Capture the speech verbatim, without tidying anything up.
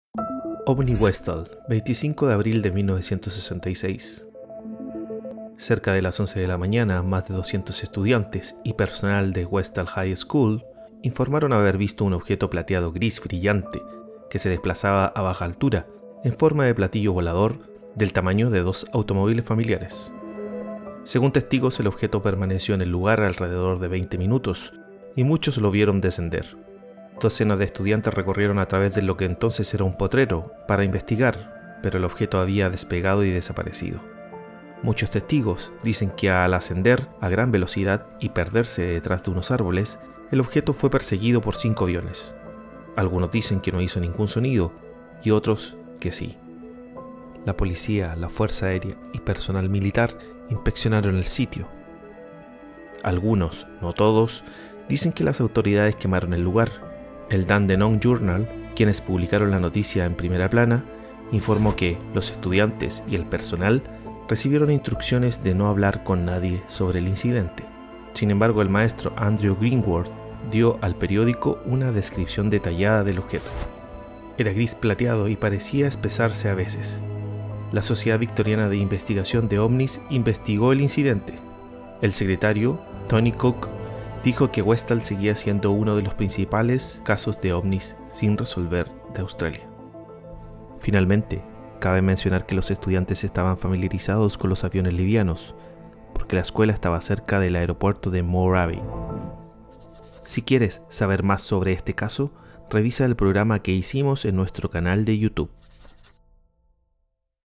OVNI Westall, veinticinco de abril de mil novecientos sesenta y seis. Cerca de las once de la mañana, más de doscientos estudiantes y personal de Westall High School informaron haber visto un objeto plateado gris brillante que se desplazaba a baja altura en forma de platillo volador del tamaño de dos automóviles familiares. Según testigos, el objeto permaneció en el lugar alrededor de veinte minutos y muchos lo vieron descender. Docenas de estudiantes recorrieron a través de lo que entonces era un potrero para investigar, pero el objeto había despegado y desaparecido. Muchos testigos dicen que al ascender a gran velocidad y perderse detrás de unos árboles, el objeto fue perseguido por cinco aviones. Algunos dicen que no hizo ningún sonido y otros que sí. La policía, la Fuerza Aérea y personal militar inspeccionaron el sitio. Algunos, no todos, dicen que las autoridades quemaron el lugar. El Dandenong Journal, quienes publicaron la noticia en primera plana, informó que los estudiantes y el personal recibieron instrucciones de no hablar con nadie sobre el incidente. Sin embargo, el maestro Andrew Greenwald dio al periódico una descripción detallada del objeto. Era gris plateado y parecía espesarse a veces. La Sociedad Victoriana de Investigación de OVNIs investigó el incidente. El secretario, Tony Cook, dijo que Westall seguía siendo uno de los principales casos de ovnis sin resolver de Australia. Finalmente, cabe mencionar que los estudiantes estaban familiarizados con los aviones livianos, porque la escuela estaba cerca del aeropuerto de Moorabbin. Si quieres saber más sobre este caso, revisa el programa que hicimos en nuestro canal de YouTube.